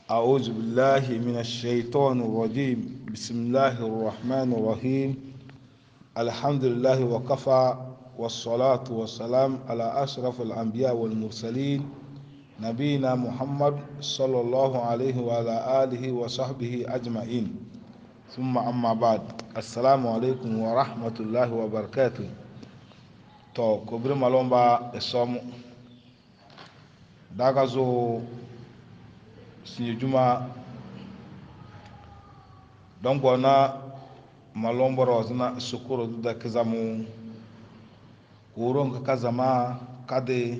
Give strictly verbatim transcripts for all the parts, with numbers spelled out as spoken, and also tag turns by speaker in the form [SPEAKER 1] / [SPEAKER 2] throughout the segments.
[SPEAKER 1] أعوذ بالله من الشيطان الرجيم. بسم الله الرحمن الرحيم. الحمد لله وكفى، والصلاة والسلام على أشرف الأنبياء والمرسلين نبينا محمد صلى الله عليه وعلى آله وصحبه أجمعين، ثم أما بعد. السلام عليكم ورحمة الله وبركاته. تو كبر مالومبا الصوم داغازو sinijuma don gona malomboro zina sukuru da kizamu kuron ka kazama kade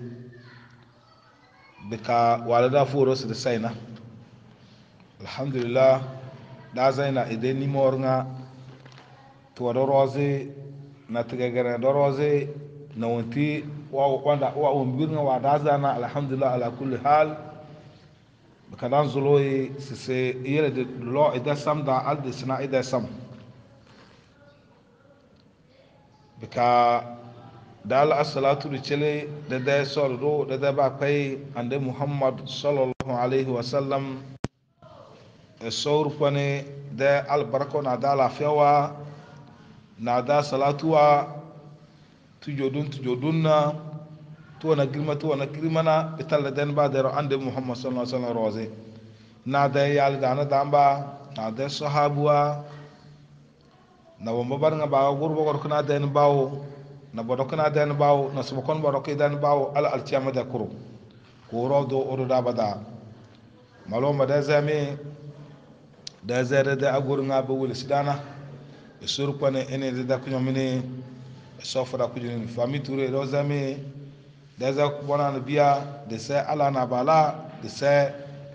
[SPEAKER 1] bika walada furo su da saina alhamdulillah da zaina idan ni mornga to da roze na tigagara da roze na wanti wa wanda wa umbirna wa da zana alhamdulillah ala kulli hal kadan zuloyi sise yele de lo ida sam da al de sina ida sam bika dal as-salatu li chele de de sordo de de ba pay ande muhammad sallallahu alaihi wasallam e sor pone de al barako na dala fewa na da salatu wa tujodun tujodunna to na girma to na girmana italla den ba da ande muhammad sallallahu alaihi wasallam roze na da yal da na damba na da sahabuwa na wamba bar nga ba gurbo gor kana den bawo na bodo kana den bawo na subo kon bodo den bawo al al tiyama da kuro ko rodo odo da bada maloma da zame da zare da agur nga ba wul sidana sur kone ene da kunyo mini sofra kujin fami ture do zame da za ku bona na biya da sai ala na bala da sai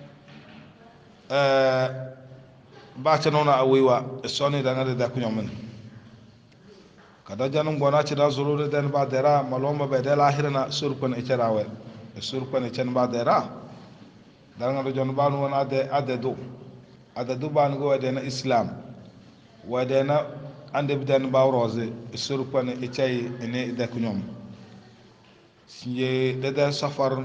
[SPEAKER 1] eh ba ta nuna awaiwa soni da na da kunyo min kada janun gona ci da zuru da dan ba da ra maloma bai da lahira na surkun ita rawe surkun ita ba da ra dan ga jon ba nu wana da adadu adadu ba nu go da na islam wa da na ande bidan ba roze surkun ita ne da kunyo sinye dada safar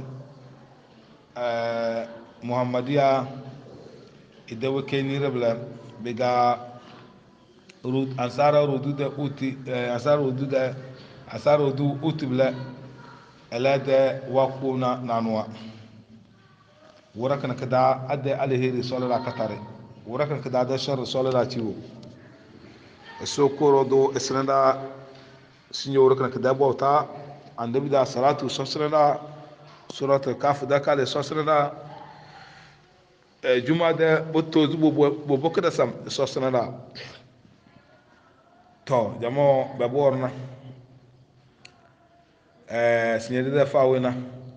[SPEAKER 1] muhammadiya idan wake ni rabla biga ansara rudu da uti ansara rudu da ansara rudu uti bla ala da waqo na nanwa wurakan kada adda alheri sallallahu katare wurakan kada da shar sallallahu ciwo so koro do isnada sinye wurakan kada bauta annabi da salatu sosrana suratul kaf da kale sosrana e juma da botto zubo bobo kada sam sosrana to jamo be borna e signede da fawina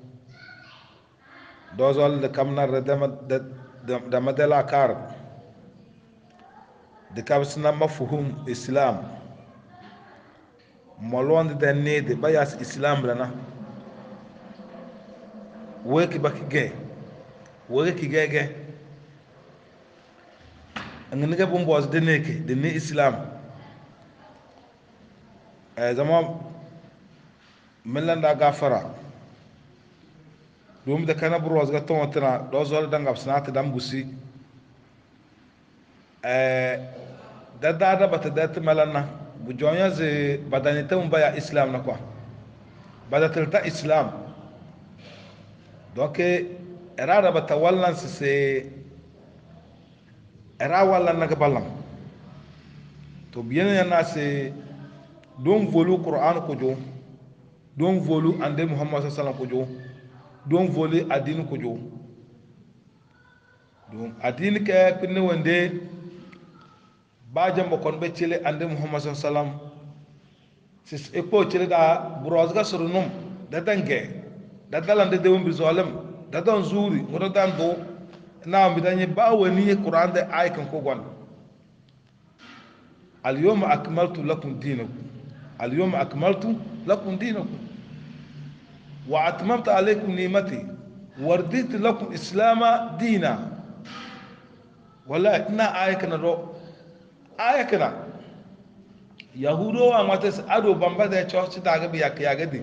[SPEAKER 1] dozol de kamna redama da madala kar de kabsna mafhum islam molonde da ne de bayas islam lana weki baki ge weki gege ngene ga bombo de neke de ne islam e zama melanda gafara dum da kana bros ga tontana do zol da ngab sanata dam busi e da da da bata da melana bu jonya ze badanita mun baya islam na kwa badatilta islam donc era da bata wallan se era wallan na gabalam to biyen yana se don volu qur'an ko jo don volu ande muhammad sallallahu alaihi wasallam ko jo don volu adin ko jo don adin ka pinne wande ba jambo kon be cile ande muhammad sallallahu alaihi wasallam sis eko cile da brozga surunum da dange da dalande de wumbi zolam da don zuri ngodo dan do na mi danye ba wani qur'an da aykan ko gon al yawma akmaltu lakum dinakum al yawma akmaltu lakum dinakum wa atmamtu alaykum ni'mati wa raditu lakum islama dina wallahi ina aykan do aya kana yahudo wa mata su ado bamba da church da ga biya ya gadi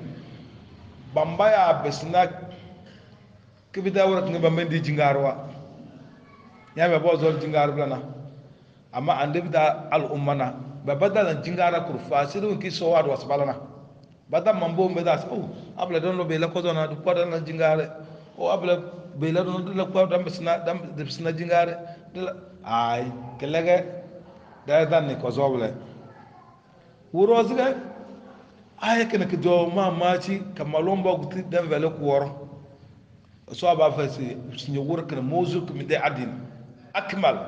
[SPEAKER 1] bamba ya besna kibida wara kan bamba di jingarwa ya be bo zol jingar blana amma ande bida al ummana ba badala jingara kur fasiru ki so wad wasbalana badam mambo be das oh abla don lo be la ko zona du ko dan jingare o abla be la don la ko dam bisna dam bisna jingare ay kelege da dan ni ko zoble wurozga ay kana ke do ma maci kamalomba guti dan vele ko woro so aba fasi sinye wur kana mozu kuma de adin akmal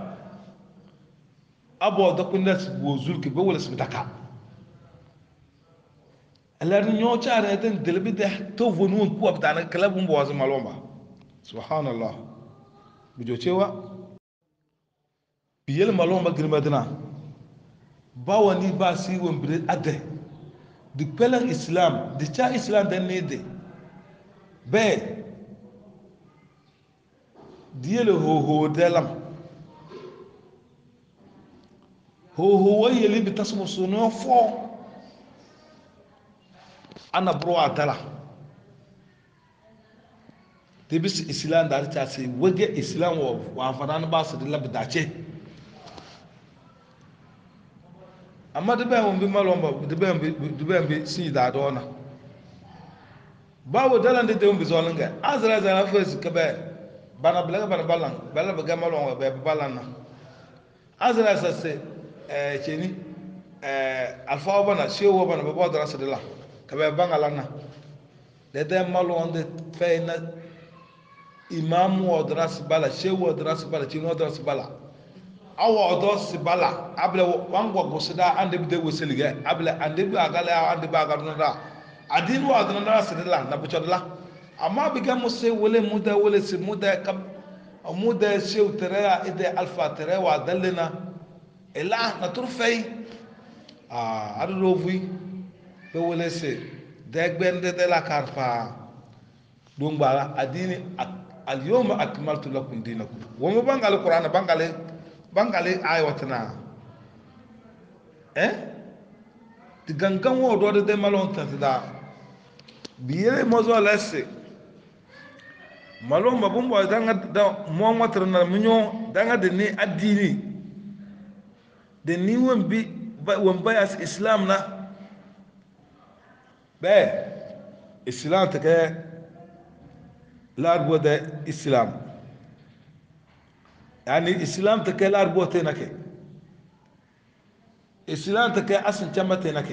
[SPEAKER 1] abo da kunna wozul ke be wala sibtaka alar nyo chare den delbi de to vonu ku abdana kalabun bo wazu malomba subhanallah bijo cewa biyel malomba girmadina ba wani ba si won bre ade di pelan islam di cha islam den ne de be diyele ho ho delam ho ho wayeli bi tasmu suno fo ana bro adala de bis islam da ta sai wage islam wa wa fadan ba su da labdace amma de ba won bi malomba de ba de ba bi si da dona ba wo dalan de de won bi zolanga azra zara fa su ka ba bana bla bana balan bala ba gamalon ba balan na azra sa se eh cheni eh alfa bana shewo bana ba ba dara sa de la ka ba bangala na de de malon de feina imam wa dras bala shewo dras bala chino dras bala awa dos bala abla wangwa gosida ande bi de woseliga abla ande bi agala ande ba garno da adin wa adna da sidila na buchodla amma bi ga musse wole muda wole si muda kam muda shew tere ide alfa tere wa dalina ila na turfai ah adu rovui be wole se de gbende de la karfa dungba adini al yawma akmaltu lakum dinakum wa mu bangal qur'an bangal bangal ayatuna eh ti gangan wo do de malon tanda biye mozo lesse malon mabum bo danga da mo motor na minyo danga de ni addini de ni won bi won bayas islam na be islam ta ke larbo da islam yani islam ta ke larbo ta nake islam ta ke asin chama ta nake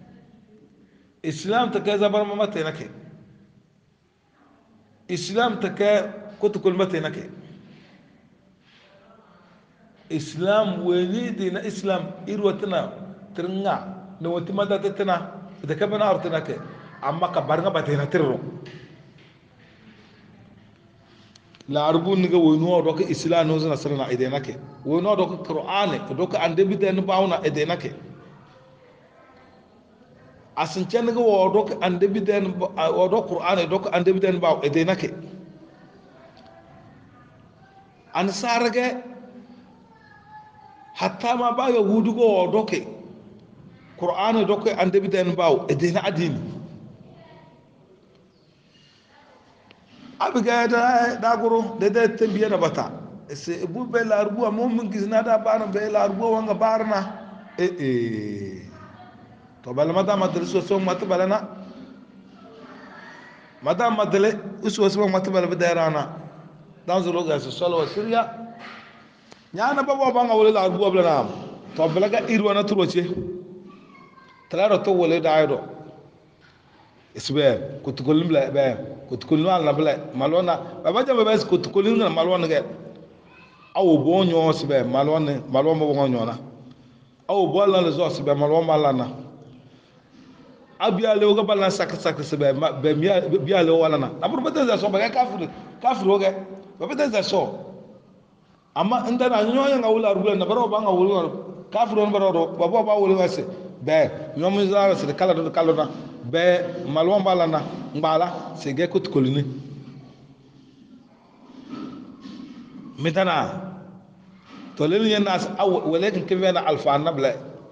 [SPEAKER 1] islam ta ke zabar mama ta nake islam ta ke kutukul mata nake islam wani dina islam irwatana tirnga na wata mata tana da ka bana artana ke amma ka barnga ba ta na tirro la arbun ga wono do ka islam no zana sarana ide nake wono do ka qur'ani do ka ande bi den bauna ide nake asin can ga wo do ka ande bi den wo do qur'ani do ka ande bi den baw ide nake an sarage hatta ma ba ya wudu go wo do ke qur'ani do ka ande bi den baw ide na adini abiga da da guru da da tambiya na bata se bu be la arbu mo mun gizna da bana be la arbu wanga barna eh eh to bal mata madrasa so mata balana mata madale usu so mata bal bidarana dan zuro ga so solo siriya nyana babo banga wala la arbu blana to balaga irwa na turoce talaro to wala da aydo isbe kutukulim la be kutukulim la bla malona baba jamba bes kutukulim na malona ge awo bonyo sbe malona malona bo bonyo na awo bola le zo sbe malona malana abia le oga bala sak sak sbe be bia le wala na abur bata za so ba kafir kafir oge baba ta za so amma inda na nyoya nga wala rubula na baro ba nga wala kafir on baro baba ba wala wase be nyomu za se kala do kala na be malwan bala na ngala se ge kut kolini mitana to lin yan nas aw walakin kibana alfa nabla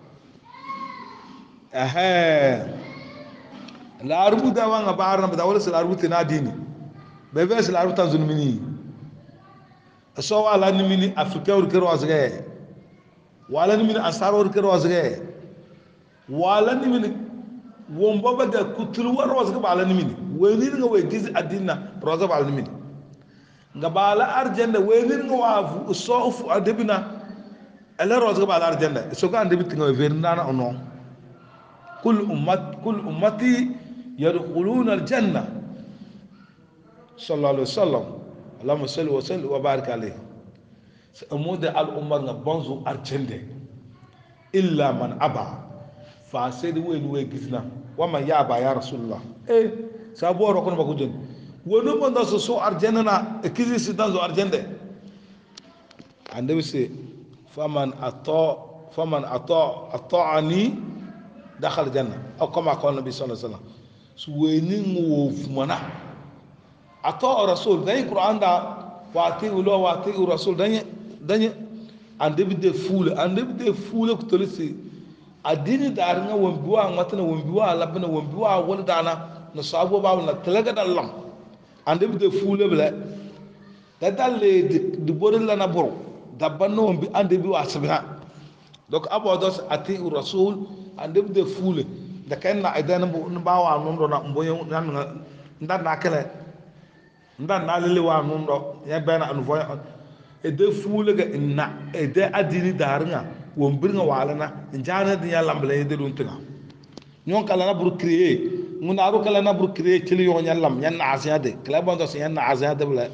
[SPEAKER 1] aha la arbu da wanga barna da wala sala arbu tina dini be be sala arbu tan zulmini so wala ni mini africain ur kero azge wala ni mini ansar ur kero azge wala ni mini wombo ba ga kutulu war azge bala ni mini weni nga we giz adina roza bala ni mini nga bala arjanda weni nga wa so fu adebina ala roza bala arjanda so ga andebi tinga verna na ono kul ummat kul ummati yadkhuluna aljanna sallallahu alaihi wasallam اللهم صل وسلم وبارك عليه سأمود الأمة نبانزو أرجنده إلا من أبى فاسد وين ويجزنا وما يأبى يا رسول الله إيه سابوا ركون بكوجن ونو من داس سو أرجننا كذي سيدانزو أرجنده عندما سي فمن أطاع فمن أطاع أطاعني دخل الجنة أو كما قال النبي صلى الله عليه وسلم سوينين وفمنا أطاع الرسول ده القرآن ده واتي ولا واتي الرسول ده ده عند بدي فول عند بدي فول كتلسي الدين دارنا ومبوا مثلا ومبوا لبنا ومبوا ولدنا نصابوا بعضنا تلاقي دلهم عند بدي فول بلا ده ده اللي دبور لنا برو دبنا ومبي عند بيوا سبعة دوك أبو دوس أتي الرسول عند بدي فول ده كان عندنا نبوا نمرنا نبوا نعمل ده ناكله ndan na lele wa nun do ya bana anu voya e de fuule ga inna e de adini darnga won birnga walana njana di ya lamble de dun tinga nyon kala na bur créer mun aru kala na bur créer ci li yon yallam yan asiya de kala bon do yan asiya de bla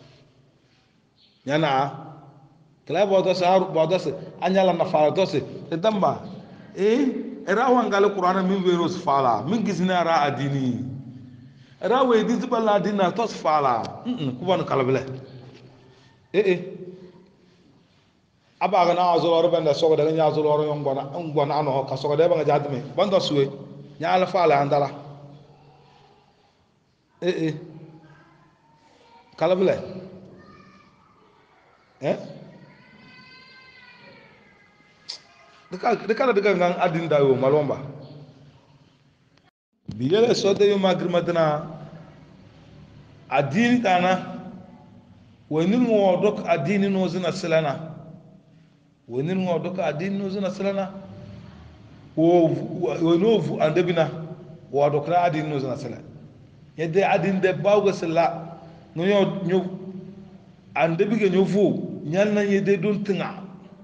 [SPEAKER 1] yana kala bo do sa bo do se anyala na fara do se e damba e era wangale qur'ana min wero fala min gisina ra adini rawe di zibala dina tos fala ku ban kalbele eh eh abaga na azolo robe nda sogo daga nya azolo ro ngona ngona ano ka sogo de ba nga jadme bando suwe nya ala fala andala eh eh kalbele eh deka deka daga ngang adin dawo malomba biyele sode yo magri madana adini dana woni mo dok adini no zina selana woni mo dok adini no zina selana wo wo novu andebina wo dok ra adini no zina selana yede adini de bawgo sella no yo nyu andebige nyovu nyalna yede don tinga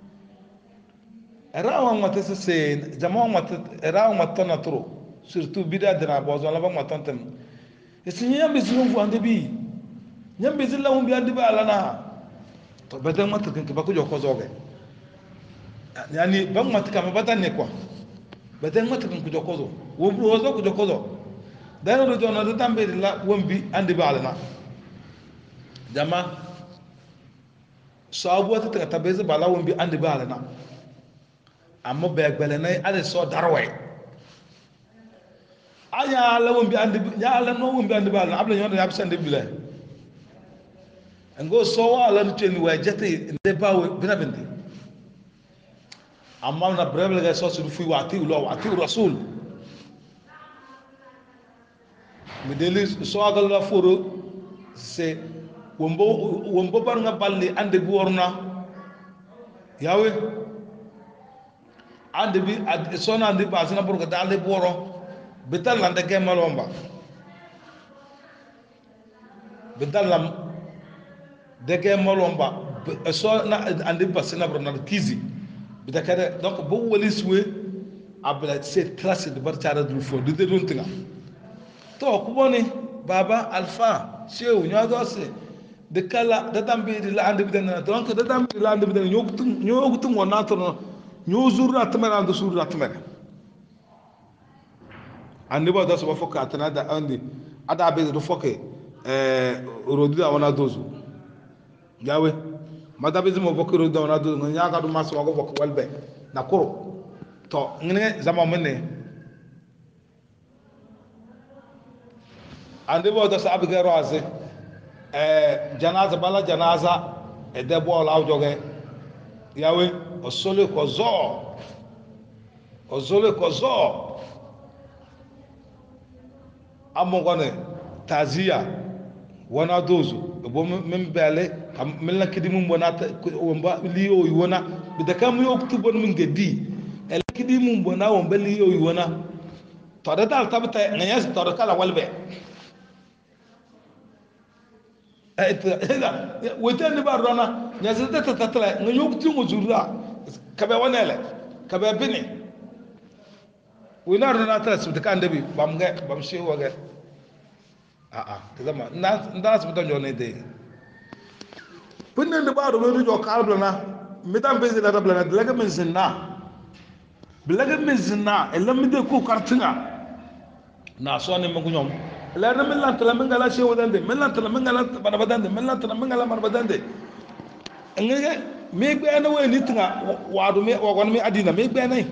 [SPEAKER 1] rawa mata se jama'a mata rawa mata na tro surtout bida dina bozo la ba matantem e si nyambe zilum fu ande bi nyambe zilamu bi ande ba alana to beta mata kan ba ko joko zoge yani ba mata kama bata ne kwa beta mata kan ko joko zo wo bro zo ko joko zo dano do jona do tambe la wombi ande ba alana jama sabu wata ta tabeze ba la wombi ande ba alana amma ba gbele nay ale so darway aya la won bi andi ya la no won bi andi bal abla nyon ya bisande bile ngo so wala no teni wa jete de bawe bina bindi amma na breble ga so su fu wati lo wati rasul mi deli so agal la foro se wombo wombo bar nga balli andi bu worna yawe andi bi so na andi ba sina burgo dalde bu woro بدل عند كم ملومبا بدل لم دكم ملومبا سو نا عند بسنا برنا كيزي بدا كده دونك بو وليسوي ابلا سي تراس دي برتاره دو فو دي دون تيغا تو كوبوني بابا الفا شيو نيادو سي de kala da dambe di la ande bidana donc da dambe di la ande bidana ñogutum ñogutum wona to ño jour atmere ande jour atmere andi ba da so foka atana da andi ada be do foke eh rodida wana dozu yawe mada be mo foke rodida wana dozu nya ga do maso go foke walbe na kuro to ngene zama mene andi ba da sa abiga roaze eh janaza bala janaza e de bo la joge yawe o sole ko zo o sole ko zo amogone tazia wana dozu bo min bele kam mel na kidi mum bona womba liyo yona bidaka mu yoktu bon min gedi el kidi mum bona womba liyo yona to da dal tabta ngaya to da kala walbe wata ni ba rana nya zata ta tatla nga yoktu mu zura kabe wanele kabe bini wina rana ta su ta kan dabi bam ga bam shewa ga a a ta zama na nda su ta jone de punne ni ba do do jo kaldo na mitan bezi da dabla na daga min zinna bilaga min zinna elam mi de ko kartinga na so ne magu ñom la na min lan tala min gala shewa dande min lan tala min gala bana badande min lan tala min gala mar badande ngege me gbe na we nitinga wadu me wa gon me adina me gbe nay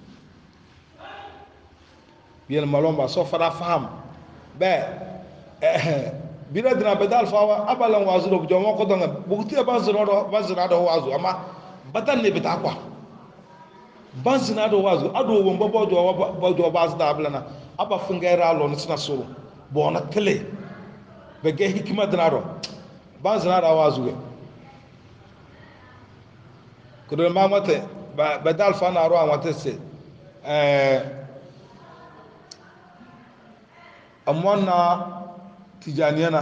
[SPEAKER 1] biel malomba so fara faham be eh bila dina bedal fawa abalan wazu do jomo ko donga bugti bazro do bazra do wazu ama badan ne bita kwa bazna do wazu ado won bobo do bodo bazda ablana aba fingera lo ni sina suru bona kele be ge hikima dina do bazna do wazu ge kudo ma mate bedal fa na ro amate se eh amwana tijaniyana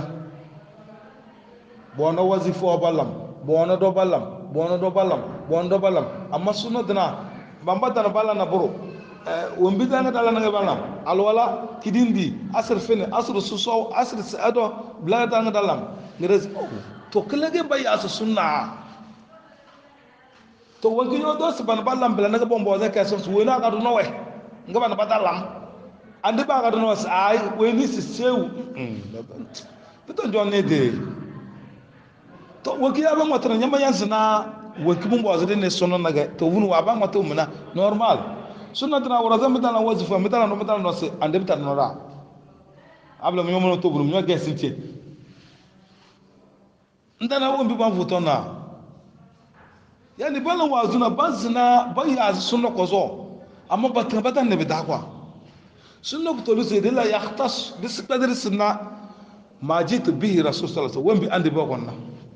[SPEAKER 1] bona wazifo balam bona do balam bona do balam bona do balam amma sunna dana bamba dana balana buru wombi dana dala na balam alwala kidindi asr fene asr suso asr sado bla dana dalam ngres to kelege bay as sunna to wangi yo do ban balam bla na bombo za ka so wena ka do no we ngaba na badalam ande ba ga do no sai we ni se sew puto jonne de to wangi ya ban wata nyamba yansina wangi bumbo azde ne sono naga to wunu wa ban wata umna normal sunna dana waraza midana wazifa midana no midana no se ande bitan no ra abla mo mo to buru mo gesinche ndana won bi ban futona yani balan wazuna bazina baya sunna kozo amma batan batan ne bidakwa sunna butolu se de la yahtas bis qadr sunna ma jitu bihi rasul sallallahu alaihi wasallam bi andi bokonna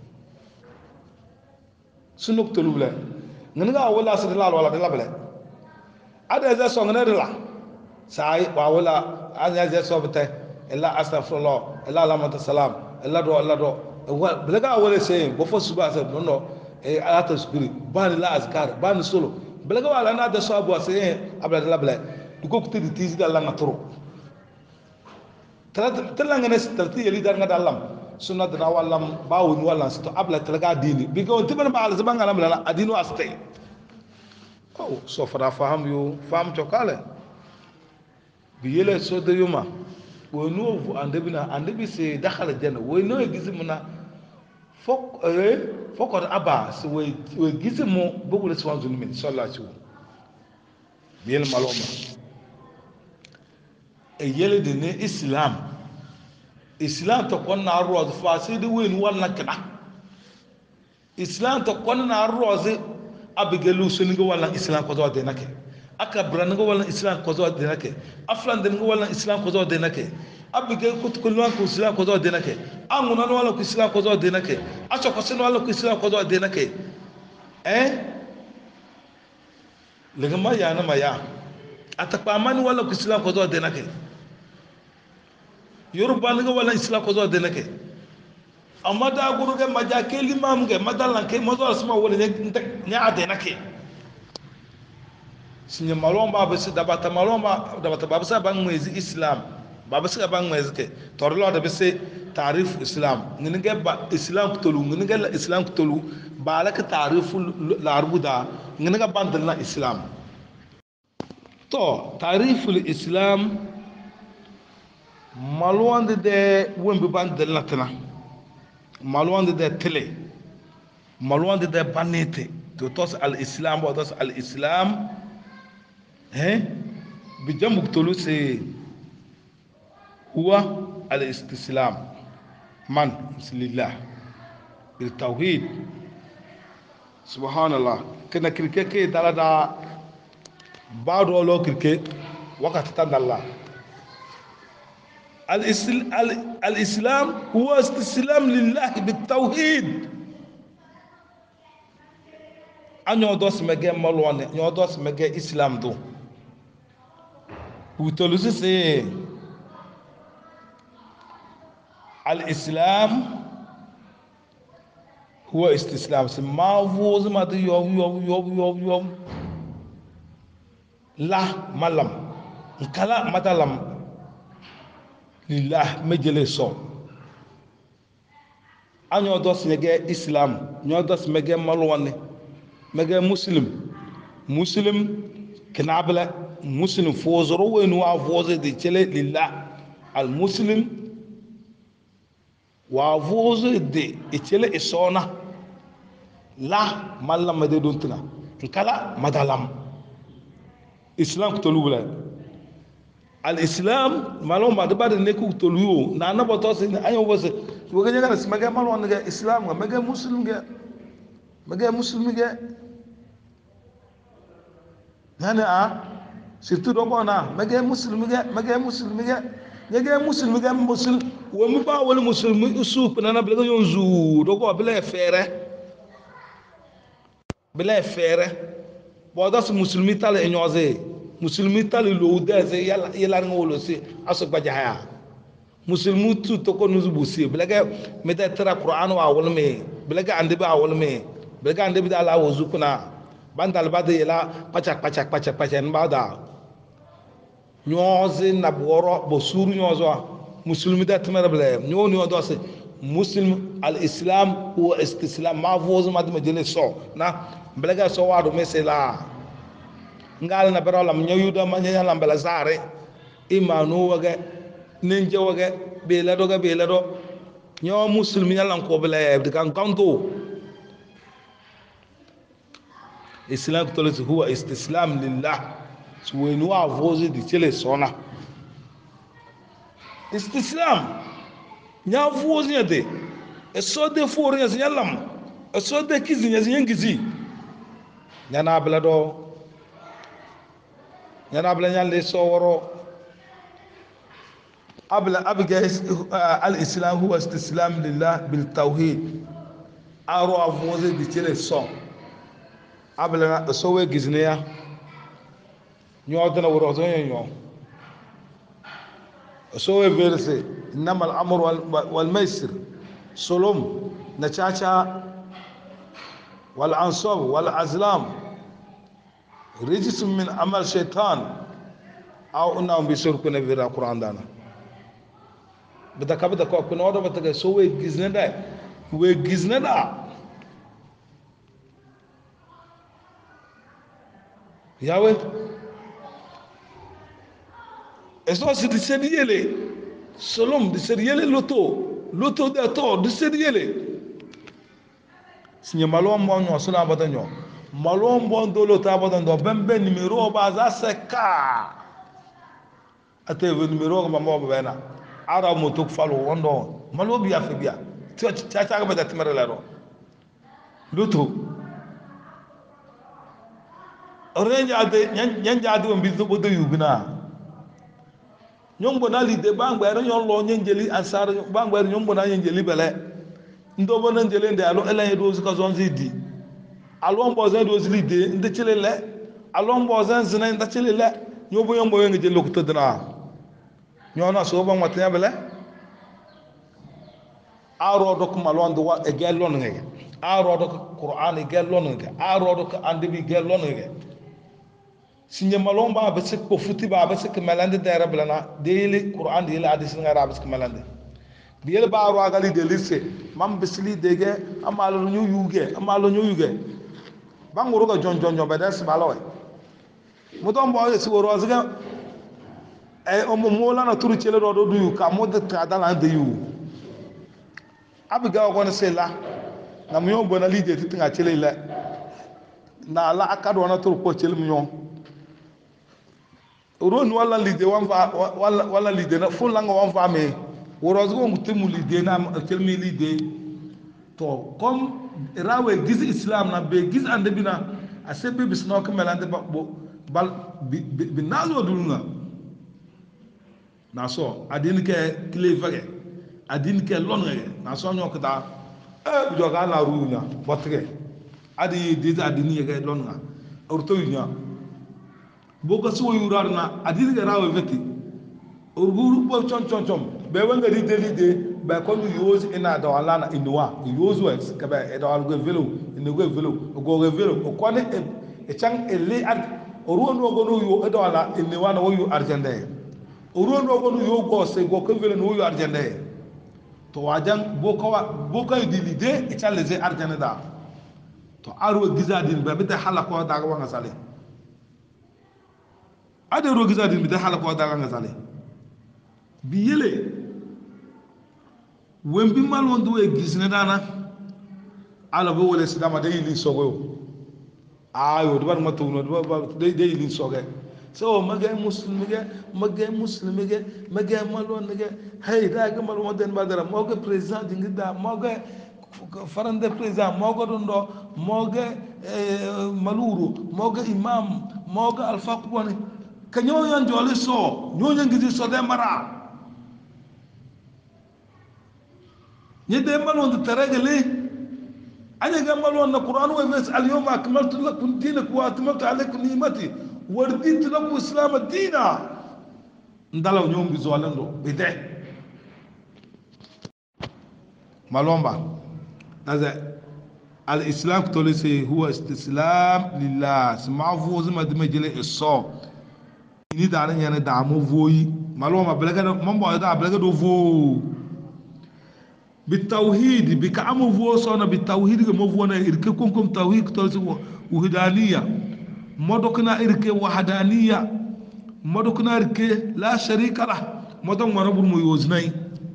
[SPEAKER 1] sunna butolu bla ngana wala sallallahu alaihi wasallam ada za so ngana la sai wa wala anya za so bata illa astaghfirullah illa lamata salam illa do illa do belaga wala se bo fo suba sa no no e alata sukuri bani la azkar bani solo belaga wala na da so abo se abla la bla duko ku tidi tizi da la ngatoro talat talanga ne talti yeli dar ngada lam sunna da wallam bawun wala sto abla talaga dini bi ko tiban ba al zabanga lam la adinu astay oh so fara faham yo fam to kale bi yele so de yuma wo no fu ande bina ande bi se dakhala janna wo no gizimuna fok eh fokor aba se wo wo gizimu bogule swan zunumi sallallahu alaihi wasallam bi yele maloma e yele de ne islam islam to konna arroz fa se de wen wala kana islam to konna arroz abigelu suninga wala islam ko do de nake aka brananga wala islam ko do de nake aflan de wala islam ko do de nake abige kut kulwan ko islam ko do de nake anguna wala ko islam ko do de nake acho ko sin wala ko islam ko do de nake eh lega ma ya na ma ya atakpa mani wala ko islam ko do de nake yoruba nga wala islam ko do de nake amma da guru ga majake limam ga madalan ke mazo asma wala ne ne ade nake sinye malomba ba se dabata malomba dabata ba sa ban mwezi islam ba ba sa ban mwezi ke torlo da be se tarif islam ngin ga ba islam tolu ngin ga islam tolu ba la ka tarif la arbuda ngin ga bandal na islam to tarif islam malwande de wembe bandal na tana malwande de tele malwande de banete to tos al islam wa tos al islam hein bijam buktulu se huwa al istislam man lillah bil tauhid subhanallah kana kirke ke dalada baado lo kirke wakati tandalla الإسلام هو استسلام لله بالتوحيد anyo dos mege malwane nyo dos mege islam do utolusi se الإسلام هو استسلام ما فوز ما دي يوم يوم يوم يوم يوم لا ملم كلا مدلم لله مجلي صو أنيو دوس مجا إسلام نيو دوس مجا ملواني مجا مسلم مسلم كنابلة مسلم فوز روي نوا فوز دي تلي لله المسلم وافوز دي اتيله اسونا لا مالا مدي دونتنا كلا مدالم اسلام كتلو بلا الاسلام مالو ما دبا نيكو تلو نانا بوتوس ايو بس وغا نيغا سمغا مالو نغا اسلام مغا مسلم غا مغا مسلم غا نانا ا سيرتو دوغونا مغا مسلم غا مغا مسلم غا nyege muslim ga muslim wo mi ba wala muslim usup na na blega yonzu dogo bela fere bela fere bo das muslimi tal enyoze muslimi tal lo udaze yalla yalla ngolo se aso baja haya muslimu tu to ko nuzu busi blega meta tara qur'an wa wala me blega ande ba wala me blega ande bi ala wozu kuna bandal bade yala pachak pachak pachak pachak bada nyoze na boro bo suru nyozo muslimi da tamara bla nyo nyo do se muslim al islam huwa istislam ma fozu ma dum jele so na blaga so wado mesela ngal na bero lam nyoyuda ma nya lam bela zare imanu waga ninje waga be la do ga be la do nyo muslimi yalan ko bla de kan kanto islam to huwa istislam lillah suwenu avoze di tele sona istislam nya avoze yade eso de fori yas nyalam eso de kizi yas ngizi nyana blado nyana bla nyalle so woro abla abga al islam huwa istislam lillah bil tawhid aro avoze di tele son abla so we gizneya نيودنا ورازين يوم سوى فيرسي إنما الأمر والميسر سلم نشاشا والعنصب والأزلام رجس من عمل شيطان أو إنهم بيسرقون في القرآن دانا بدك بدك كنا هذا بدك سوى جزنا ده وجزنا ده ياوي eso si di seriele solom di seriele loto loto de to di seriele sinye malom bon no sona badanyo malom bon do loto abadando bembe numero ba za seka ate ve numero ma mo bena ara mo tok falo wondo malo biya fe biya ti ta ta ba da timare la ro loto orenja ade nyanja ade on bizo bodo yugna nyombo na lide bangba nyon lo nyenjeli ansar bangba nyombo na nyenjeli bele ndo bo na njele nde alo ele do zika zonzi di alo mbo zan do zilide nde chelele alo mbo zan zina nda chelele nyobo yombo yenge je lokuto dina nyona so ba matya bele aro do ko malo ndo wa e gello ngege aro do ko qur'an e gello ngege aro do ko andibi gello ngege sinye malomba ba sik ko futi ba ba sik melande dara blana dele qur'an dele hadis ngara ba sik melande dele ba ro agali de lisse mam bisli dege amalo ñu yuge amalo ñu yuge banguru ga jon jon jon ba des baloy mu don bo si woro azga e o mo mola na turu chele do do yu ka mo de ta dala de yu abiga ko na sela na mu yo bona lide titinga chele la na la akado na turu ko chele mu yo ron wala lide wan fa wala wala lide na fun langa wan fa me worozgo mutimu lide na kelmi lide to comme rawe giz islam na be giz ande bina asebe bisno ko melande bo bal bi nazo dulunga na so adin ke kile fage adin ke longe na so nyok da e jo ga la ruuna botre adi deza adini ga longa orto yunya boka so yurarna adini ga rawe veti urguru bo chon chon chon be wanga di deli de be ko use ina da wala na inwa use words ka be e da wal go velo ina go velo go go velo ko ne e chang e le ad oruo no go no yo e da wala inwa na wo yu arjande oruo no go no yo go se go ko velo no yu arjande to wajan boka wa boka di lide e chale ze arjande da to aro gizadin ba bita halako daga wanga sale ade ro gizadin bita halako daga wanga sale biyele wembi mal wondu e gisne dana ala bo wala sidama de li sogo ayo do bar matu no do de de li sogo so magay muslim ge magay muslim ge magay mal won ge hay daga mal won den badara mo ge president ngida mo ge farande président mogo ɗum ɗo moge maluru moge imam moge alpha kubone ka ñoñon joli so ñoñon gidi so de mara ñede malonde terege li añege malonde qur'an wa fes al yawma akmaltu lakum dinakum wa atmamtu alaykum ni'mati wa raditu lakum islam dina ndalaw ñom gizo lando bide malomba هذا الإسلام كتولسي هو استسلام لله سمعفو زي ما دم جلي الصو إني دارن يعني دامو فوي معلومة بلغة من بعد بلغة دو فو بالتوحيد بكامو فو صونا بالتوحيد كمو فو أنا إركي كم كم توحيد كتولسي وحدانية مدوكنا إركي وحدانية مدوكنا إركي لا شريك له مدوك مربور ميوزني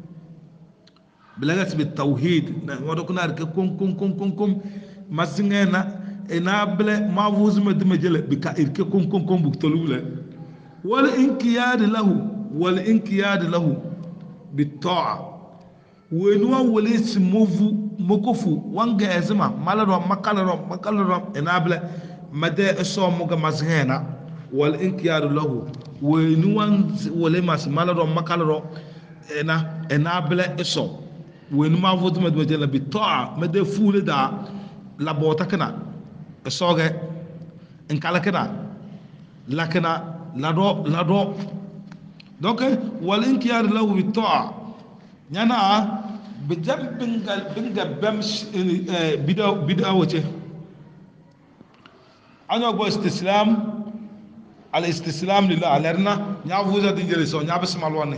[SPEAKER 1] بلغت بالتوحيد ودكنا رك كون كون كون كون كون مسنغنا انابل ما فوز مدمجل بك ارك كون كون كون بكتلوله والانقياد له والانقياد له بالطاعه ونوا وليس موفو مكفو وانغا ازما مالرو مكالرو مكالرو انابل مدى اسو موغا مسنغنا والانقياد له ونوا ولما مالرو مكالرو انا انابل اسو وين ما فوت ما دمجنا بالطاعة ما ده فول ده لابوتا كنا الصاغة إن كلا كنا لكنا لادو لادو دوك والإنكار له بالطاعة يعني بجنب بنجل بنجل بمش بدا بدا وجه أنا أقول استسلام على استسلام لله لأننا نعوذ هذا الجلسة نعبس مالواني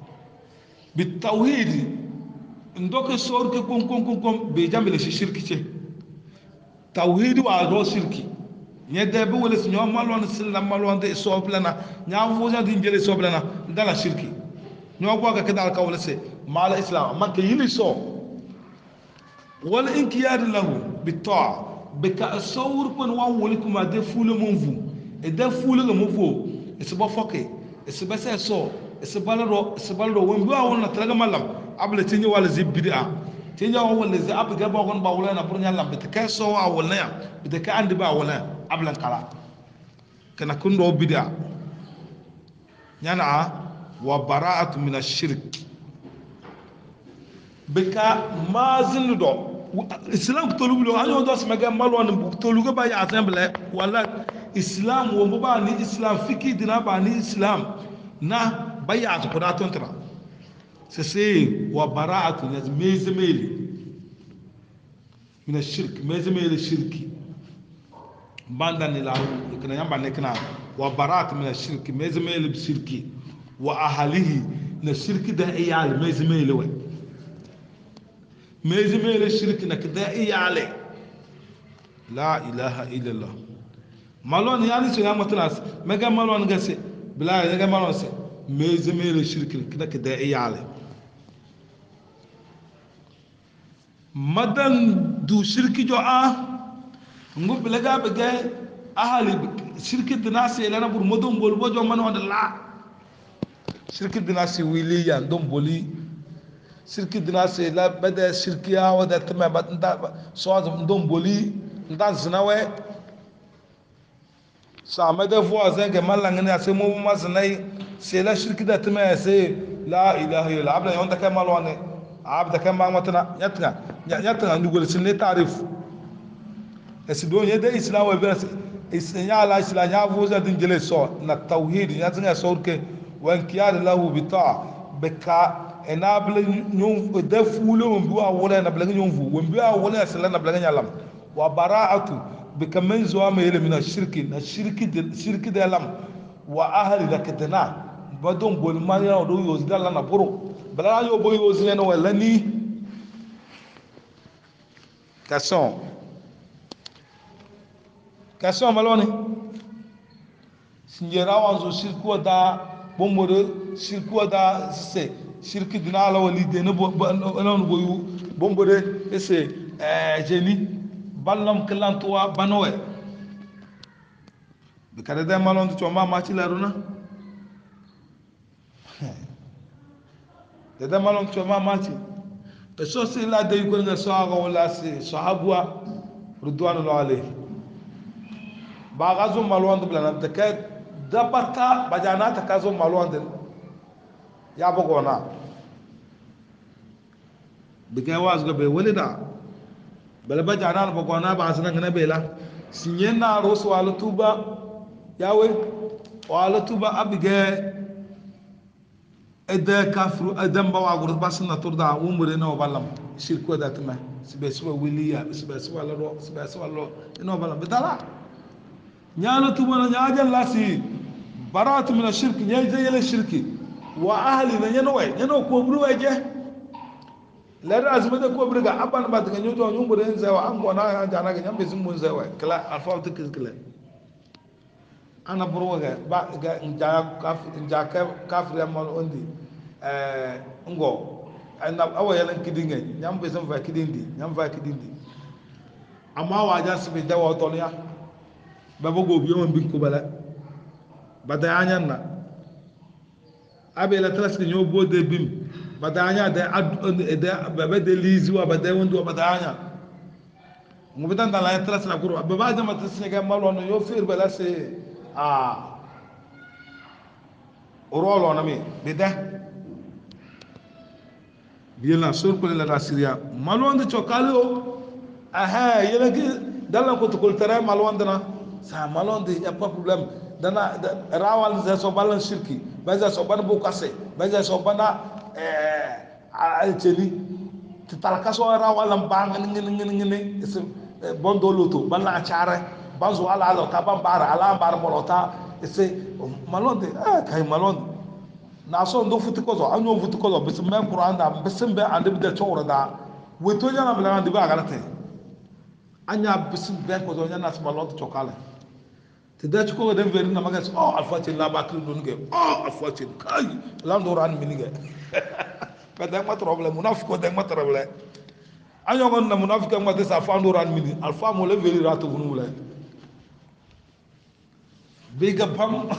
[SPEAKER 1] بالتوحيد ndoke sor ke kon kon kon kon be jambele shi shirki ce tawhid wa do shirki nyede be wala si nyom malon sallam malon de so plana nya fuja din jele so plana dala shirki nyo ko ga kedal ka wala se mala islam man ke yili so wal inkiyad lahu bit ta'a be ka sawr kon wa walikum de fulu mon fu e de fulu ga mo fu e se ba foke e se ba se so e se balaro e se balaro won bi wa wona talaga malam abla tinye wala zi bid'a tinye wala zi ab ga ba gon ba wala na bur nyalla bit ka so wa wala ya bit ka andi ba wala abla kala kana kundo bid'a yana wa bara'atu min ash-shirk bika mazin do islam tolubu lo anyo do sama ga malo an tolugo ba ya assemble wala islam wo ba ni islam fiki dina ba ni islam na ba ya ko da tontra سسي وبراءة ميزميلي من الشرك ميزميلي الشركي باندان الى كنا يام بانكنا وبراءة من الشرك ميزميلي بشركي واهله من الشرك ده ايال ميزميلي وي ميزميلي الشرك نك ده ايال لا اله الا الله مالون يعني سو يام تناس ميغا مالون غسي بلا يغا مالون سي ميزميلي الشرك نك ده ايال madan du shirki jo a ngu bilaga bege ahali shirki dinasi lana bur modon bol bojo man wanda la shirki dinasi wili ya ndom boli shirki dinasi la bada shirki ya wada tama bada so ndom boli ndan zinawe sa mada voisin ke malangani ase mo ma zinai c'est la shirki da tama c'est la ilaha illa abla yonda ka malwane abda kan ba matana yatna yatna ndugol sinne tarif esido nye de islam wa bes isnya la islam nya vuza din jele so na tauhid nya zinga sorke wan kiyar lahu bi ta beka enable nyum de fulo mbi wa wala na blanga nyum fu mbi wa wala sala na blanga nyalam wa bara'atu beka man zuwa ma yele min shirki na shirki de shirki de lam wa ahli da kadana badon bol ma ya do yoz dalla na buru bala yo boy yoz ne wala ni question question maloni sinjera wanzo shirku da bombore shirku da se shirki dina la wali de no non boyu bombore ese eh jeni ballam klantoa banowe be kada de malon to ma ma ci laruna de de malon to ma ma ci e so se la de ko nga so aga wala se sahabwa ridwanullah alayhi ba gazo malon de blana de ka dabata bajana ta kazo malon de ya bogona be ga was go be walida bala bajana bogona ba asana ngana bela sinyena rosu wala tuba yawe wala tuba abige ede kafru adam ba wagur basna turda umure no balam shirku da tuma sibe sibe wiliya sibe sibe lo sibe sibe lo no balam bidala nyalo tuba na nyaajal lasi baratu min ashirk nyay jayel shirki wa ahli na nyano way nyano ko buru waje la razuma da ko buru ga aban ba daga nyoto nyumure nza wa an gona jana ga nyambe sun mun zai way kala alfa ta kizkila ana burwaga ba ga nja kaf nja kafri amal ondi eh ngo ana awaya lan kidinga nyam be sam fa kidindi nyam fa kidindi amma waja sibe dawa tolya ba bogo biyo man bin ko bala badanya na abela tras nyo bode bim badanya da ad da baba de lizi wa badai wondo badanya ngo bidan da la tras na kuro baba jama tsine ga malon yo fir bala se ah orolo na mi bida biela sur ko la rasiria malonde chokalo aha yele ki dalla ko to kultara malonde na sa malonde ya pas problème dana rawal za so balan shirki baza so ban bu kase baza so bana eh al teli talaka so rawal bang ngin ngin ngin bondo loto balla achare banzo ala ala ka bambara ala bar molota ese malonde ah kay malonde na so ndo futi ko zo anyo futi ko zo bis men qur'an da bisim be ande bi de chora da weto nyana bla ande ba galate anya bisim be ko zo nyana s malonde chokale te da ko de verin na magas oh alfati la ba kri don ge oh alfati kay la ndo ran minige ka da ma problem munafiko da ma problem anyo gon na munafika ma de sa fa ndo ran mini alfa mo le veri ratu bunu le biga pam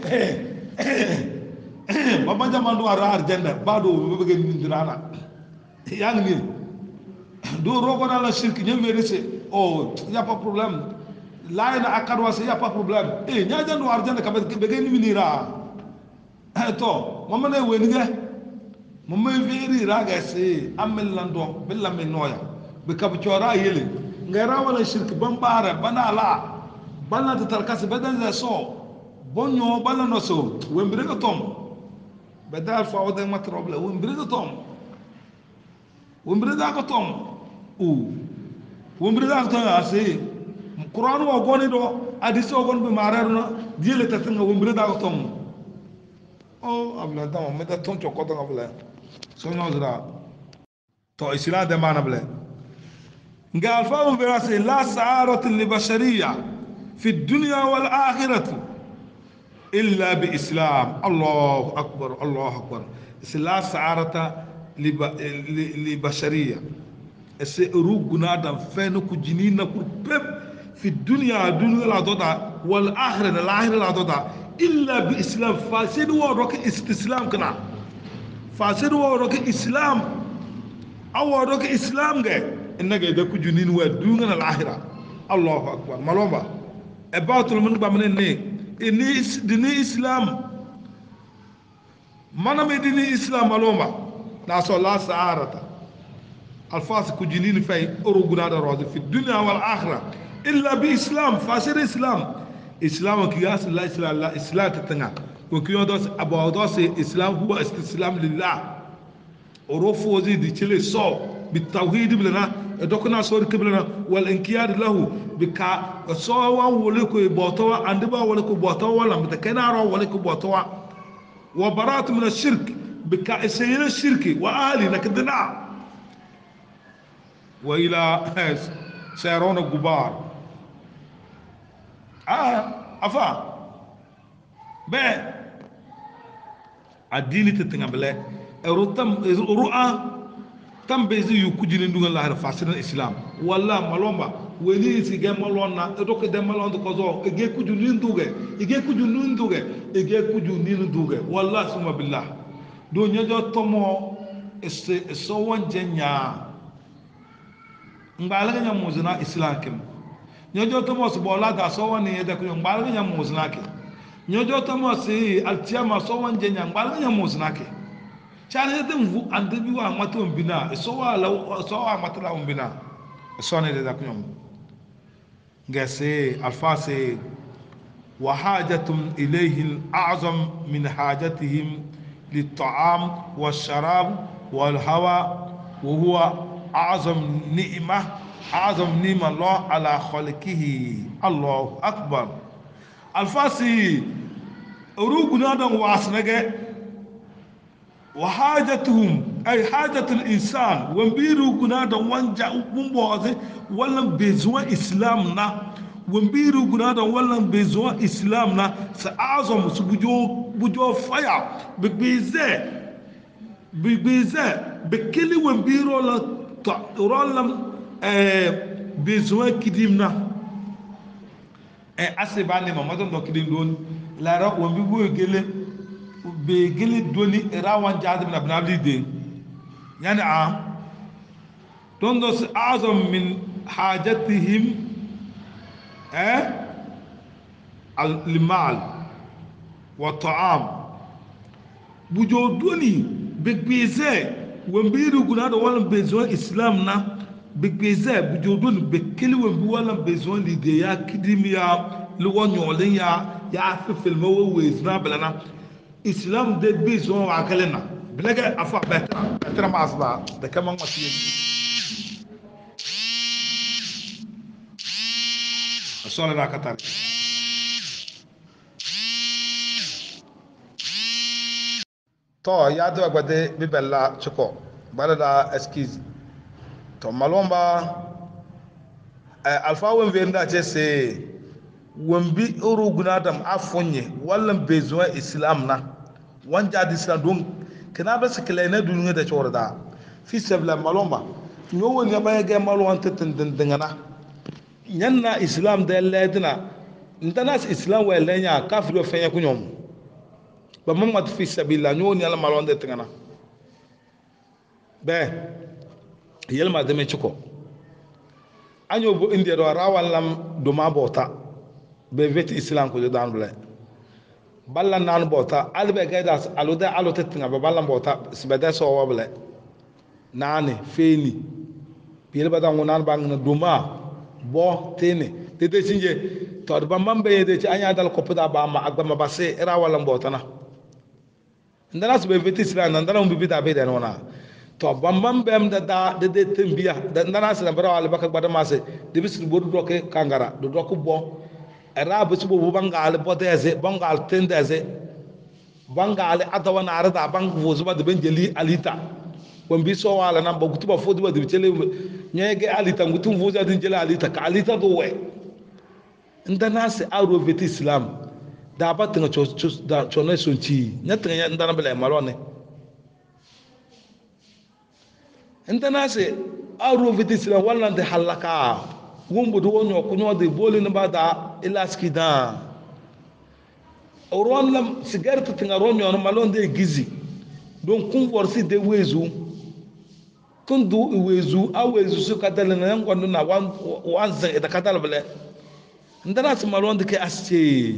[SPEAKER 1] baba jamanu ara arjanda bado bege nindirana yang ni do rogo na la shirki nyem verese oh ya pas problème la ina akadwa se ya pas problème eh nya jandu arjanda ka bege niminira to mama ne wenige mama veri raga se amel lando billa me noya be kab chora yele ngara wala shirki bambara bana la balla ta tarkas badan za so bonyo balla no so wembre ko tom badal fa wada ma trouble wembre ko tom wembre da ko tom u wembre da ko tom ase qur'an wa goni do hadith o gon be mararno diele ta tanga wembre da ko tom o abla da mo da ton choko da abla so no zra to islam de manable ngal fa mo verase la sa'arat li bashariyya في الدنيا والآخرة إلا بإسلام الله أكبر الله أكبر لا سعارة لبشرية سيروق نادم فينك جنين كربب في الدنيا الدنيا لا تضع والآخرة الآخرة لا تضع إلا بإسلام فاسد وروك استسلام كنا فاسد وروك إسلام أو وروك إسلام جاي إنك إذا كجنين والدنيا الآخرة الله أكبر مالوما about من بامن ني إني ديني إسلام ما نمي ديني إسلام مالوما ناسو لا سعارة الفاس كجنين في أروغنا دروز في الدنيا والآخرة إلا بإسلام فاسر إسلام إسلام كياس لا إسلام لا إسلام تتنع وكيون دوس أبو دوس إسلام هو استسلام لله ورفو زي دي تشيل صو بالتوحيد بلنا دوكنا صور كبلنا والانقياد له بكا صوا ولكو بوتوا عندما ولكو بوتوا لما تكنا رو ولكو بوتوا وبراءة من الشرك بكا إسينا الشرك وأهلي نكدنا وإلى سيرون الغبار آه أفا بقى الدين تتنقبل الرؤى الرؤى تم بيزي يكوجين ندون الله رفاسنا الإسلام والله ملوما ولي سيجا ملونا دوك دم ملون دكوزو إجا كوجو نندوجة إجا كوجو نندوجة إجا كوجو نندوجة والله سما بالله دون يجوا تمو اس سوون جنيا ngbalga nya muzina islakim nyojo to mo bola da so woni yeda ko ngbalga nya muzina ke nyojo to mo si altiama so won je nya ngbalga nya muzina ke chane de mvu ande bi wa mato mbina so wa la so wa matla mbina so ne de da ko nyom ngase alfase wa hajatum ilayhi al'azam min hajatihim للطعام والشراب والهواء وهو أعظم نعمة أعظم نعمة الله على خلقه الله أكبر الفاسي أروقنا دم واسنجة وحاجتهم أي حاجة الإنسان ومبيروقنا دم وانجا مبوغة ولم بيزوا إسلامنا ومبيروقنا دم ولم بيزوا إسلامنا سأعظم سبجو بجو فيا ببيزة ببيزة بكل ومبيرو لا رولم بيزوان كديمنا أسباني ما مدام دكتين دون لا را ومبيبو يجلي بيجلي دوني راوان جاد من أبناء الدين يعني آه تندس أعظم من حاجتهم المال والطعام بجودوني بكبيزة ومبيرو كنا ولا بيزون إسلامنا بكبيزة بجودون بكل ولا بيزون لديا كديميا لو نيوليا يا في المو ويزنا بلنا إسلام ده بيزون وعقلنا بلقى أفا بترا بترا ما أصلا ده كمان ما فيه الصلاة لا كتر to ya do agbade bibella chiko balada excuse to malomba alfa wen venda jese wembi uru gunadam afonye wallan bezuwa islam na wanja di islam don kana ba su kila duniya da cewa da fi sabla malomba no woni ba ga malon tatin dindingana nyanna islam da ledina ndanas islam wa lenya kafiru fenya kunyom ba mamad fi sabila no ni ala malon de tengana be yelma de me chiko anyo bo india do rawan lam do ma bota be veti islam ko dan bla balla nan bota albe gaidas aluda aluta tinga ba balla bota sibada so wabla nani feni yelba da ngonan bang na duma bo tene de de sinje to ba mambe de ci anya dal ko pada ba ma agba ma basse era wala bota na ndana su be veti islam ndana um bi da be da nona to bambam bem da da de de tembiya da ndana su na bara wala baka gbada mase de bisu bodu doke kangara do doku bo era bisu bo bangal bo deze bangal tendeze bangal adawa na arada bang vozuba de benjeli alita won bi so wala nan ba gutuba fodi ba de chele nyege alita ngutum voza de jela alita ka alita do we ndana se aro veti islam da ba tinga cho da chone sonchi nyatanga ya ndana bele malone ndana se aro veti islam wala de halaka wumbu do wonyo kunyo de boli na ba da ilaski da oron lam sigarta tinga ronyo no malon de gizi don kun worsi de wezu kun du wezu awezu su kadala na ngondo na wan wan zan da kadala bele ndana se malon de ke asce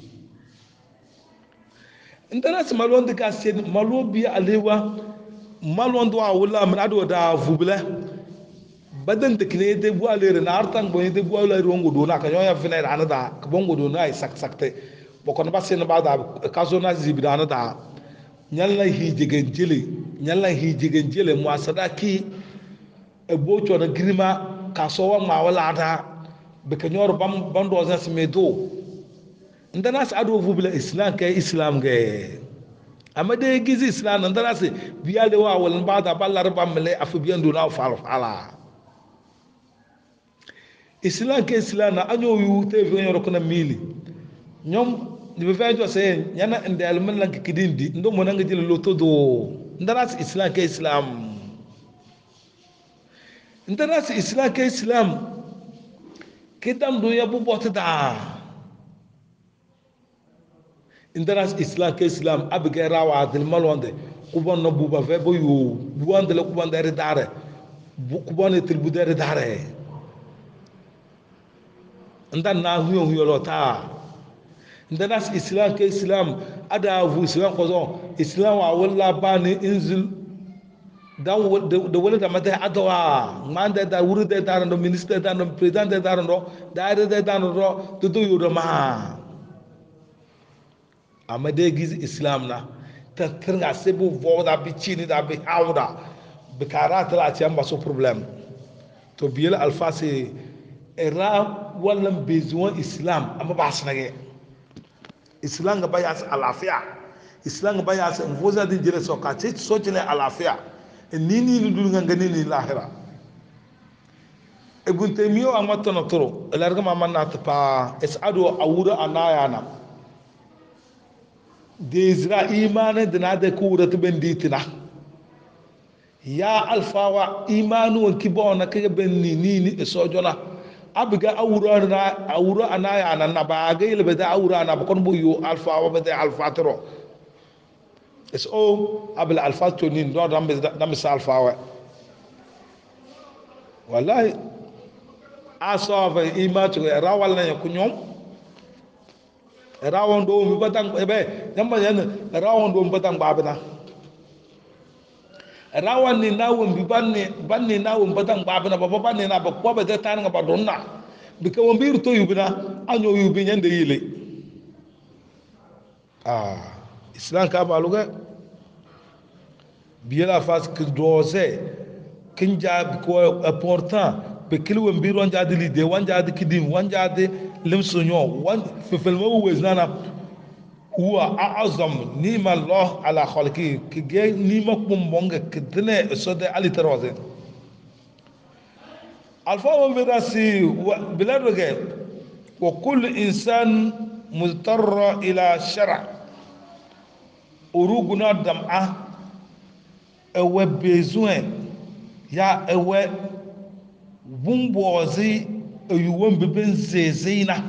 [SPEAKER 1] ndana se malon de ke asce malobi alewa malon do awula min ado da vubla badan de kine de bu alere na artan bo de bu alere wongo do na ka yoya fina da da ka bongo do na sak sakte bokon ba sen ba da ka zo na zibida na da nyalla hi jigen jele nyalla hi jigen jele mu asadaki e bo cho na grima ka so wa ma wala ta be ka nyor bam bando za me do ndana sa ado fu bila islam ke islam ge amade gizi islam ndana se biya de wa wala ba da ballar bamle afu biyan do na fal fala islam ke islam na anyo yu te fi nyor ko na mili ñom ni be fejo se ñana ndel man la kidindi ndo mo nga jël lo todo ndara si islam ke islam ndara si islam ke islam kedam do ya bu botada ndara si islam ke islam abge rawa dil malonde kubon no buba fe bo yu buande le kubon dare dare kubon til bu dare dare ndan na huyo huyo lota ndanas islam ke islam ada vu islam ko zo islam wa walla bani inzil da da wala da mata adawa manda da wuri da da no minister da no president da no da da da no do do yo ma amade giz islam na ta tirga sebu voda bi chini da bi hawda bi karata la ci amba so problem to biel alfasi era wala besoin islam amma ba sanage islam ga baya sa alafiya islam ga baya sa voza din jire so ka ce so jine alafiya ni ni ni dul nga ngani ni lahira ibn taymiyo amato na toro larga ma man na ta esadu awura anaya na de izra imane de na de kura to benditina ya alfawa imanu won kibona ke benni ni ni so jona abiga awura na awura anaya na na ba ga ile beda awura na ba kon bu yu alfa wa beda alfa tro es o abel alfa to ni do dam dam sa alfa wa wallahi asafa imatu rawal na ku ñom rawon do mi batang ebe nyamba yan rawon do mi batang babina rawan ni nawon bi banne banne nawon batang babina baba banne na ba ko be tan nga ba donna bi ko mbir to yubina anyo yubi nyande yile ah islam ka ba luga biela fas que doze kinja ko important be kilwo mbir on jadi lide wan jadi kidim wan jadi lim sunyo wan fe felmo weznana huwa a'azam nima Allah ala khalqi kige nima kumbonga kidne sode ali taroze alfa wa mirasi biladge wa kullu insan mutarra ila shar' uruguna dam'a ewe besoin ya ewe bumbozi yuwon bibin zezina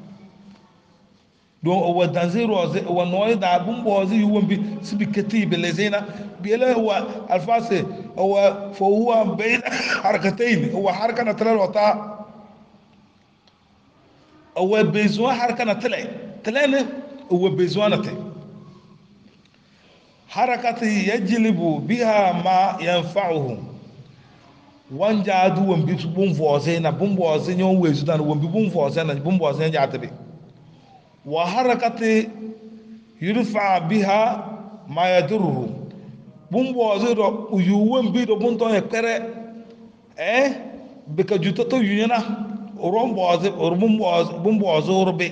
[SPEAKER 1] don wa danziro wa noy da bumbozi yuwon bi sibi katibe lezina biyala wa alfase wa fa huwa bayn harakatayn wa harakana talal wata wa besoin harakana talay talane wa besoin nate harakati yajlibu biha ma yanfa'uhu wanja adu won bi bum voze na bum voze nyon wezu dan won bi bum voze na bum voze nya tabi wa harakati yurfa biha ma yadurru bum voze do uyu won bi do bum to e kere eh be ka juto to yuna rom voze or bum voze bum voze urbe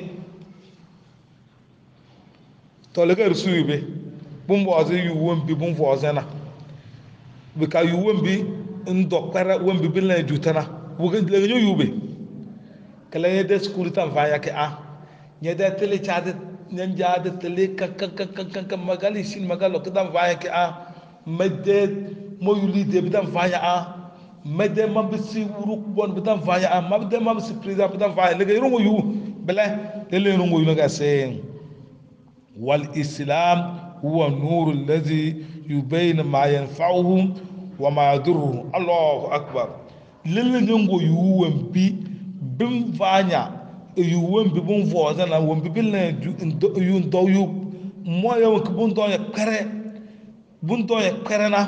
[SPEAKER 1] to le gar suibe bum voze yu won bi bum voze na be ka yu won bi ndo kwara won bi la jutana wogen le nyo yube kala ye de school tan fa yake a nye de tele chade nyen jade tele kan kan kan kan kan magali sin magalo kidan fa yake a medde mo yuli de bidan fa ya a medde mabsi wuru bon bidan fa ya a mabde mabsi president bidan fa ya le rongo yu bele le le rongo yu ga se wal islam huwa nur alladhi yubayyin ma yanfa'uhum wa ma yadurru Allahu akbar lele nyongo yuwem bi bim vanya yuwem bi bum voza na wom bi bil yu ndo yu moyo ko bun do ya kare bun do ya kare na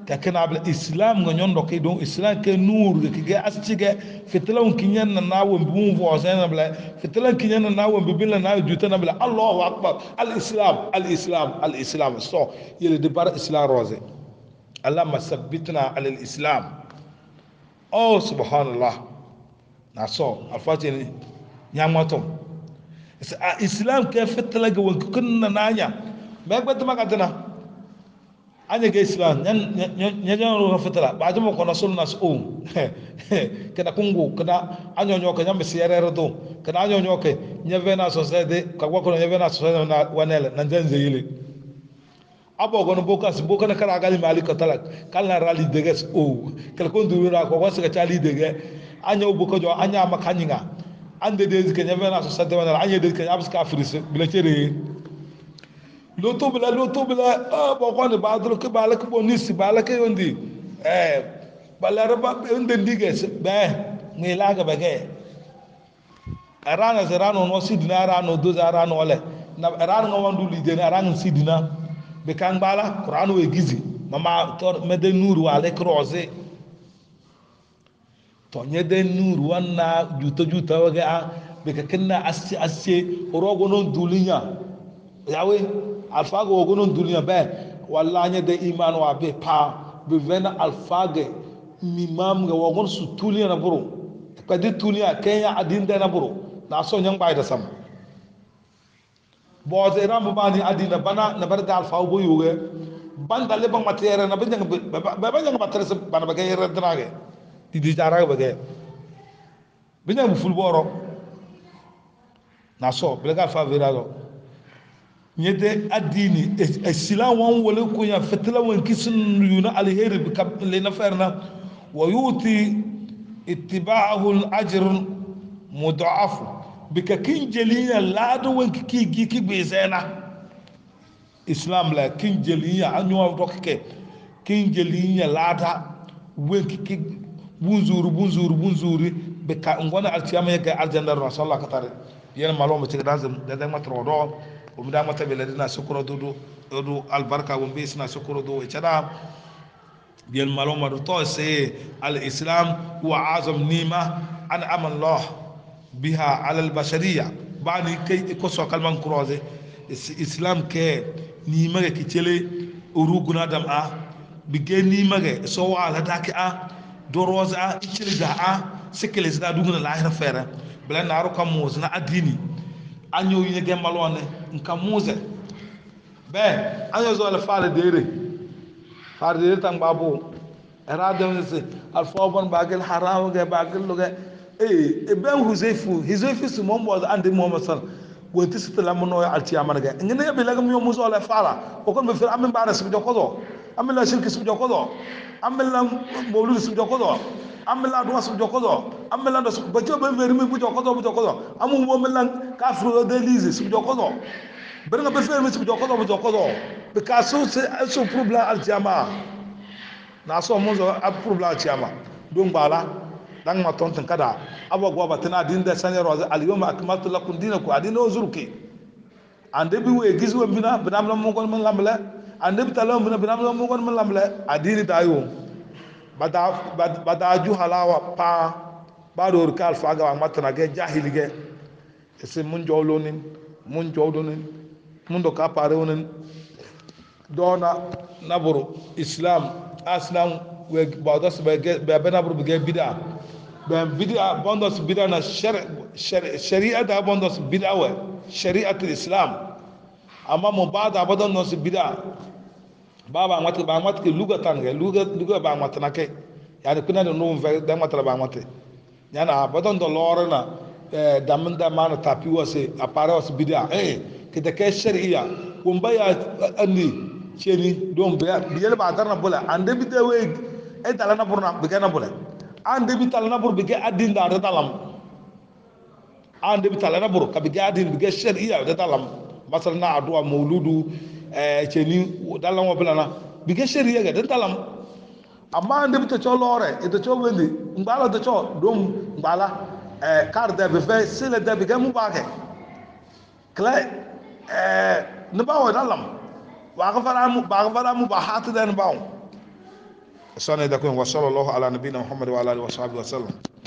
[SPEAKER 1] ka kana bla islam nga nyondo ke don islam ke nur ke ge astige fitlan kinyan na nawo bu vo zena bla fitlan kinyan na nawo bibila na juta na bla Allahu akbar al islam al islam al islam so yele de bar islam rose اللهم ثبتنا على الإسلام أو سبحان الله نعصو الفاتحة نعمتهم الإسلام كيف تلاقي وكنا نانيا ما يقبل ما قدنا أنا جاي إسلام ين ين ين ين فترة بعد ما كنا صلنا سؤوم كنا كونغو كنا أنيو نيو كنا مسيرة ردو كنا أنيو نيو كي نيفنا سوسيدي كوا كنا نيفنا سوسيدي ونال نجن زيلي abo gono bokas bokana kala gali mali katalak kala rali deges o kala kon durura ko wasa ka tali dege anya boko jo anya makanyinga ande de ke nyavena so sadde wana anya de ke abs ka frise bila chere loto bila loto bila abo gono badro ke balak bonis balak yondi eh balara ba onde diges be ngila ga bege arana zerano no sidina arano do zarano wala na arana wandu lidena arana sidina be kan bala qur'an we gizi mama tor mede nur wa le croze to nyede nur wanna juta juta wage a be ka kenna assi assi rogo non dulinya yawe alfago rogo non dulinya be walla nyede iman wa be pa be vena alfage mimam ga wogon su tulinya na buru ka di tulinya kenya adin da na buru na so nyang bay da sam boze ram bani adina bana na barga alfa bo yuge banda le bang matere na banyang ba banyang matere se bana baga yere drage ti di jara baga banyang ful boro na so blega alfa virago nyede adini esilan wan wole ko ya fetla wan kisun yuna alheri bi kab le na ferna wa yuti ittiba'ahu al-ajr mudha'af bika kin jeliya lado wanki ki gi ki bezena islam la kin jeliya anyo dokke kin jeliya lada wanki ki bunzuru bunzuru bunzuru bika ngona altiyama ga aljanna rasulullah katare yen maloma ci dazam da da matro do o mi da mata be ladina sukuro do do albarka won be sina sukuro do e cada yen maloma do to se al islam wa azam nima an amallah biha ala albashariya bani kay ko so kalman croisé islam ke ni mage ki tele uruguna dam a bige ni mage so wala daki a doroza a tele da a sekele da duguna lahira fere bla naru kam muzna adini anyo yine gemalone nka muze be anyo zo la fale dere fale dere tan babu era de se al fobon bagel haram ge bagel luge eh ben huzaifu huzaifu su mon bo ande muhammad sal wonti sitala mono alti amanaga ngene be lagam yo muzo la fala o kon be fir amin bara su jokodo amin la shirki su jokodo amin la mawlud su jokodo amin la duwa su jokodo amin la do ba jobe be rimi bu jokodo bu jokodo amu mo min lan kafru de lise su jokodo ber nga be fir mi su jokodo bu jokodo be kaso so problem alti ama na so muzo ab problem alti ama don bala dan ma tonton kada abo gwa batana din da sanya roza al yawma akmaltu lakum dinakum adina zurki ande bi we gizwe bina bina lam mo gon man lamle ande bi talam bina bina lam mo gon man lamle adini dayo bada bada ju halawa pa bado kal faga wa matana ge jahili ge ese mun jawlonin mun jawdonin mun do ka pare wonin dona naburu islam aslam we badas be be naburu be bid'a ben bid'a bondos bid'a na sharia da bondos bid'a wa shari'at al-islam amma mo bada bodon no bid'a baba mat ba mat ke luga tan ga luga luga ba mat na ke yani kuna no ve da mat ba mat yana bodon do lorna dam da man tapi wase apare was bid'a eh ke da ke sharia kun baya anni cheni don ba biyel ba darna bola ande bid'a we e dalana burna bigana bola ande bi talana bur bige adin da dalam ande bi talana bur ka bige adin bige sharia da dalam masalna adwa mauludu eh cheni dalam wa bilana bige sharia ga da dalam amma ande bi to cholore e to chowendi ngala to cho dom ngala eh kar da be fe sile da bige mu baake kla eh ne bawo dalam wa ga fara mu ba ga fara mu ba hatu da ne bawo sana da kun wa sallallahu ala nabiyina muhammad wa ala alihi wa sahbihi wa sallam